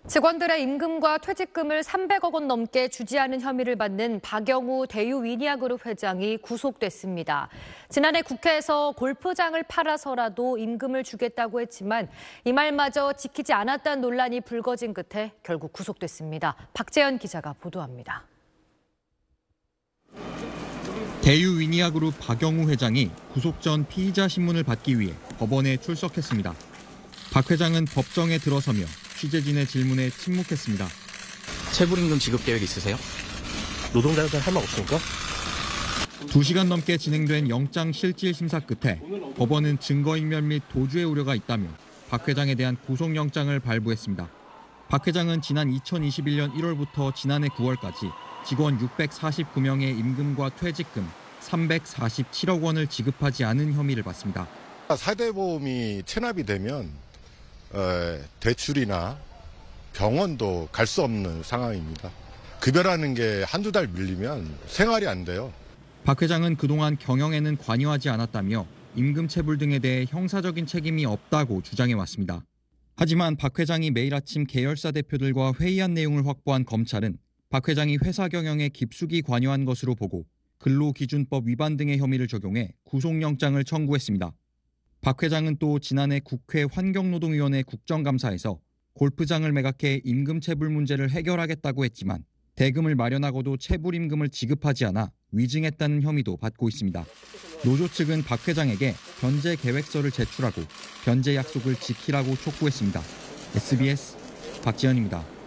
직원들의 임금과 퇴직금을 300억 원 넘게 주지 않은 혐의를 받는 박영우 대유위니아그룹 회장이 구속됐습니다. 지난해 국회에서 골프장을 팔아서라도 임금을 주겠다고 했지만 이 말마저 지키지 않았다는 논란이 불거진 끝에 결국 구속됐습니다. 박재현 기자가 보도합니다. 대유위니아그룹 박영우 회장이 구속 전 피의자 신문을 받기 위해 법원에 출석했습니다. 박 회장은 법정에 들어서며 취재진의 질문에 침묵했습니다. 체불임금 지급 계획 있으세요? 노동자한테 할 말 없습니까? 2시간 넘게 진행된 영장 실질 심사 끝에 법원은 증거인멸 및 도주의 우려가 있다며 박 회장에 대한 구속영장을 발부했습니다. 박 회장은 지난 2021년 1월부터 지난해 9월까지 직원 649명의 임금과 퇴직금 347억 원을 지급하지 않은 혐의를 받습니다. 사대보험이 체납이 되면 대출이나 병원도 갈 수 없는 상황입니다. 급여라는 게 한두 달 밀리면 생활이 안 돼요. 박 회장은 그동안 경영에는 관여하지 않았다며 임금 체불 등에 대해 형사적인 책임이 없다고 주장해왔습니다. 하지만 박 회장이 매일 아침 계열사 대표들과 회의한 내용을 확보한 검찰은 박 회장이 회사 경영에 깊숙이 관여한 것으로 보고 근로기준법 위반 등의 혐의를 적용해 구속영장을 청구했습니다. 박 회장은 또 지난해 국회 환경노동위원회 국정감사에서 골프장을 매각해 임금 체불 문제를 해결하겠다고 했지만 대금을 마련하고도 체불임금을 지급하지 않아 위증했다는 혐의도 받고 있습니다. 노조 측은 박 회장에게 변제 계획서를 제출하고 변제 약속을 지키라고 촉구했습니다. SBS 박지현입니다.